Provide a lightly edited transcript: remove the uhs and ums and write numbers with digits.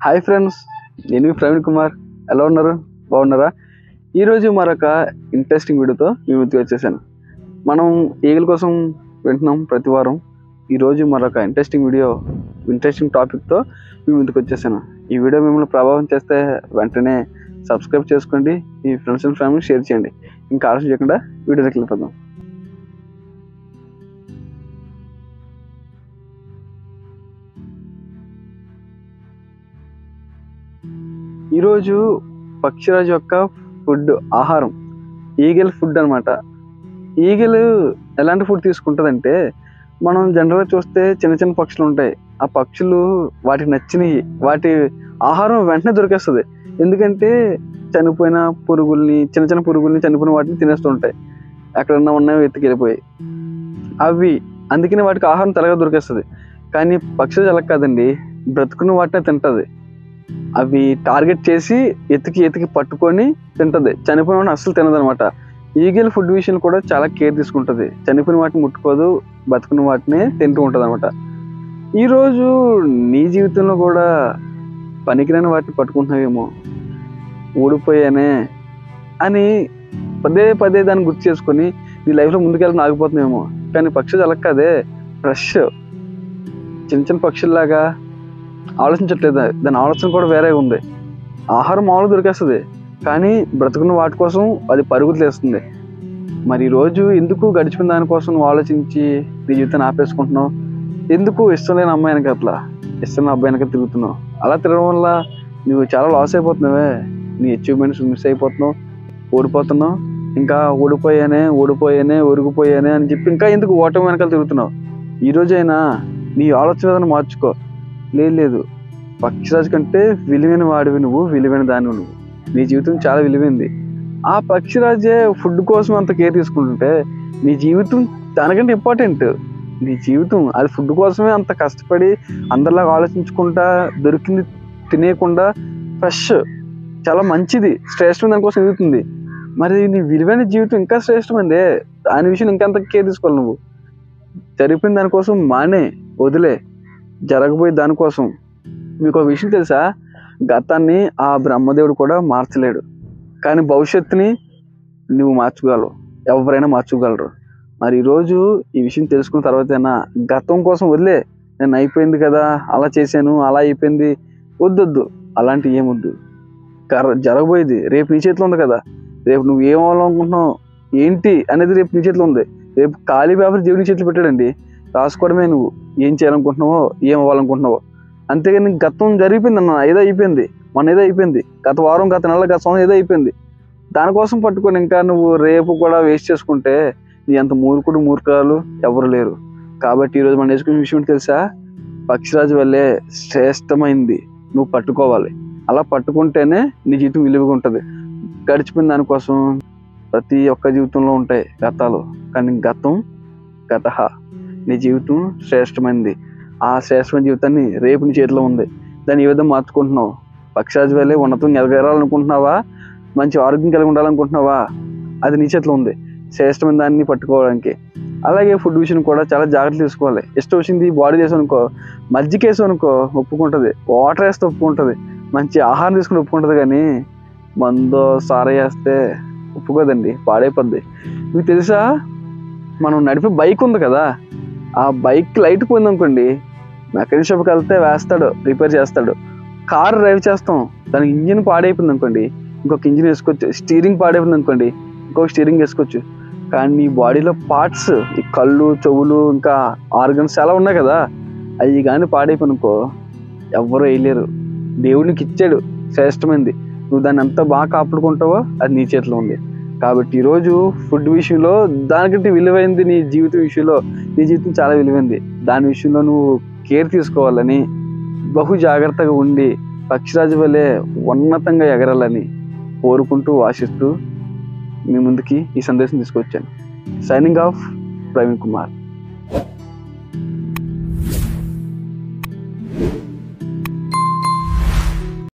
Hi friends, నేను మీ ప్రవీణ్ కుమార్. ఎలా ఉన్నారు? బాగున్నారా? ఈరోజు మరొక ఇంట్రెస్టింగ్ వీడియోతో మీ ముందుకు వచ్చేసాను. మనం ఈగల కోసం వింటున్నాం ప్రతి వారం. ఈరోజు మరొక ఇంట్రెస్టింగ్ టాపిక్తో మీ ముందుకు వచ్చేసాను. ఈ వీడియో మిమ్మల్ని ప్రభావం చేస్తే వెంటనే సబ్స్క్రైబ్ చేసుకోండి, మీ ఫ్రెండ్స్ అండ్ ఫ్యామిలీ షేర్ చేయండి. ఇంకా ఆలస్యం చేయకుండా వీడియోలోకి వెళ్ళిపోదాం. ఈరోజు పక్షిరాజు యొక్క ఫుడ్, ఆహారం ఈగల్ ఫుడ్ అనమాట. ఈగలు ఎలాంటి ఫుడ్ తీసుకుంటుందంటే, మనం జనరల్గా చూస్తే చిన్న చిన్న పక్షులు ఉంటాయి. ఆ పక్షులు వాటికి నచ్చినవి, వాటి ఆహారం వెంటనే దొరికేస్తుంది. ఎందుకంటే చనిపోయిన పురుగుల్ని, చిన్న చిన్న పురుగుల్ని, చనిపోయిన వాటిని తినేస్తూ ఉంటాయి. ఎక్కడన్నా ఉన్నవి ఎత్తుకెళ్ళిపోయి అవి, అందుకని వాటికి ఆహారం త్వరగా దొరికేస్తుంది. కానీ పక్షులు అలా కాదండి, బ్రతుకున్న వాటినే తింటుంది. అవి టార్గెట్ చేసి ఎతికి పట్టుకొని తింటది. చనిపోయిన వాటిని అస్సలు తినదు అనమాట. ఈగల్ ఫుడ్ విషయం కూడా చాలా కేర్ తీసుకుంటుంది. చనిపోయిన వాటిని ముట్టుకోదు, బతుకున్న వాటిని తింటూ ఉంటుంది అనమాట. ఈరోజు నీ జీవితంలో కూడా పనికిరాని వాటిని పట్టుకుంటున్నావేమో, ఊడిపోయానే అని పదే పదే దాన్ని గుర్తు చేసుకొని నీ లైఫ్లో ముందుకెళ్ళి ఆగిపోతున్నావేమో. కానీ పక్షి అలా కాదే, ఫ్రెష్ చిన్న చిన్న పక్షుల్లాగా ఆలోచించట్లేదు. దాని ఆలోచన కూడా వేరే ఉంది. ఆహారం మామూలు దొరికేస్తుంది, కానీ బ్రతుకున్న వాటి కోసం అది పరుగులు తీస్తుంది. మరి ఈరోజు ఎందుకు గడిచిన దానికోసం నువ్వు ఆలోచించి నీ జీవితాన్ని ఆపేసుకుంటున్నావు? ఎందుకు ఇష్టం లేని అమ్మాయి వెనక, అట్లా ఇష్టం లేని అబ్బాయి వెనక తిరుగుతున్నావు? అలా తిరగడం వల్ల నువ్వు చాలా లాస్ అయిపోతున్నావే. నీ అచీవ్మెంట్స్ మిస్ అయిపోతున్నావు, ఓడిపోతున్నావు. ఇంకా ఒరిగిపోయానే అని చెప్పి ఇంకా ఎందుకు ఓటమి వెనకాల తిరుగుతున్నావు? ఈరోజైనా నీ ఆలోచన విధానం మార్చుకో. లేదు, పక్షిరాజు కంటే విలువైన వాడివి నువ్వు, విలువైన దానివి నువ్వు. నీ జీవితం చాలా విలువైంది. ఆ పక్షిరాజే ఫుడ్ కోసం అంత కేర్ తీసుకుంటుంటే నీ జీవితం దానికంటే ఇంపార్టెంట్. నీ జీవితం అది ఫుడ్ కోసమే అంత కష్టపడి అందరిలాగా ఆలోచించుకుంటా, దొరికింది తినేయకుండా ఫ్రెష్, చాలా మంచిది, శ్రేష్టమైన దానికోసం ఎదుగుతుంది. మరి నీ విలువైన జీవితం ఇంకా శ్రేష్టమైందే, దాని విషయం ఇంకెంత కేర్ తీసుకోవాలి నువ్వు? జరిగిపోయిన దానికోసం వదిలే, జరగబోయే దానికోసం. మీకు ఒక విషయం తెలుసా? గతాన్ని ఆ బ్రహ్మదేవుడు కూడా మార్చలేడు, కానీ భవిష్యత్తుని నువ్వు మార్చగలవు, ఎవరైనా మార్చుకోగలరు. మరి ఈరోజు ఈ విషయం తెలుసుకున్న తర్వాతైనా గతం కోసం వదిలే. నేను అయిపోయింది కదా, అలా చేశాను, అలా అయిపోయింది, వద్దొద్దు, అలాంటివి ఏమొద్దు. జరగబోయేది రేపు నీ చేతిలో ఉంది కదా. రేపు నువ్వు ఏం అవ్వాలనుకుంటున్నావు ఏంటి అనేది రేపు నీ చేతిలో ఉంది. రేపు ఖాళీ పేపర్ జీవుని చేతిలో పెట్టాడండి, రాసుకోవడమే నువ్వు ఏం చేయాలనుకుంటున్నావో, ఏం అవ్వాలనుకుంటున్నావో. అంతేగాని గతం జరిగిపోయింది అన్న, ఏదో అయిపోయింది, ఏదో అయిపోయింది, గత వారం, గత నెల, గత సంవత్సరం ఏదో అయిపోయింది. దానికోసం పట్టుకొని ఇంకా నువ్వు రేపు కూడా వేస్ట్ చేసుకుంటే నీ అంత మూర్ఖాలు ఎవరు లేరు. కాబట్టి ఈరోజు మనం నేర్చుకునే విషయం తెలుసా? పక్షిరాజు వల్లే శ్రేష్టమైంది నువ్వు పట్టుకోవాలి. అలా పట్టుకుంటేనే నీ జీవితం విలువగా ఉంటుంది. గడిచిపోయిన దానికోసం ప్రతి ఒక్క జీవితంలో ఉంటాయి గతాలు, కానీ గతహ నీ జీవితం శ్రేష్టమైనది. ఆ శ్రేష్టమైన జీవితాన్ని రేపు నీ చేతిలో ఉంది. దాన్ని ఏ విధంగా మార్చుకుంటున్నావు? పక్షిరాజు వల్లే ఉన్నతం ఎదగాలనుకుంటున్నావా? మంచి ఆరోగ్యం కలిగి ఉండాలనుకుంటున్నావా? అది నీ చేతిలో ఉంది, శ్రేష్టమైన దాన్ని పట్టుకోవడానికి. అలాగే ఫుడ్ విషయం కూడా చాలా జాగ్రత్తలు తీసుకోవాలి. ఇష్టం వచ్చింది బాడీ చేసావు అనుకో, మజ్జిగ వేసావు అనుకో ఒప్పుకుంటుంది, వాటర్ వేస్తే ఒప్పుకుంటుంది, మంచి ఆహారం తీసుకుని ఒప్పుకుంటుంది. కానీ మందో సారా వేస్తే ఒప్పుకోదండి, పాడైపోద్ది. మీకు తెలుసా, మనం నడిపే బైక్ ఉంది కదా, ఆ బైక్ లైట్ పోయింది అనుకోండి, మెకానిక్ షాప్కి వెళ్తే వేస్తాడు, రిపేర్ చేస్తాడు. కార్ డ్రైవ్ చేస్తాం, దానికి ఇంజిన్ పాడైపోయింది అనుకోండి, ఇంకొక ఇంజిన్ వేసుకోవచ్చు. స్టీరింగ్ పాడైపోయింది అనుకోండి, ఇంకొక స్టీరింగ్ వేసుకోవచ్చు. కానీ ఈ బాడీలో పార్ట్స్, ఈ కళ్ళు, చెవులు, ఇంకా ఆర్గన్స్ చాలా ఉన్నాయి కదా, అవి కానీ పాడైపోయిన అనుకో ఎవ్వరూ వేయలేరు. దేవుడికి ఇచ్చాడు శ్రేష్టమైంది. నువ్వు దాన్ని ఎంత బాగా కాపాడుకుంటావో అది నీ చేతిలో ఉంది. కాబట్టి ఈరోజు ఫుడ్ విషయంలో దానికంటే విలువైంది నీ జీవితం విషయంలో. నీ జీవితం చాలా విలువైంది, దాని విషయంలో నువ్వు కేర్ తీసుకోవాలని, బహు జాగ్రత్తగా ఉండి పక్షిరాజు వల్లే ఉన్నతంగా ఎగరాలని కోరుకుంటూ, ఆశిస్తూ మీ ముందుకి ఈ సందేశం తీసుకొచ్చాను. Signing off, Praveen Kumar.